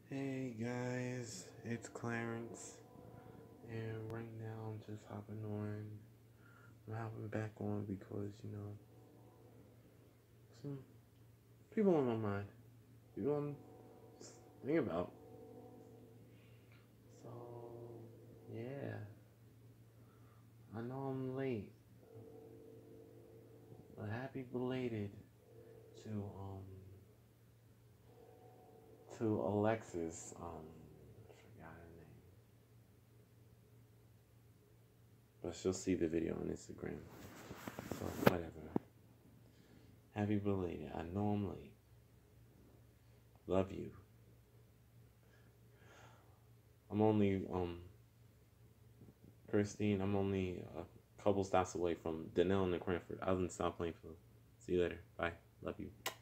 Hey guys, it's Clarence, and right now I'm just hopping on. I'm hopping back on because, some people on my mind, people I'm thinking about. So, yeah, I know I'm late, but happy belated to, to Alexis, I forgot her name, but she'll see the video on Instagram, so whatever. Happy belated. I know I'm late. Love you. I'm only Christine. I'm only a couple stops away from Danelle and Cranford. I didn't stop playing for. See you later. Bye. Love you.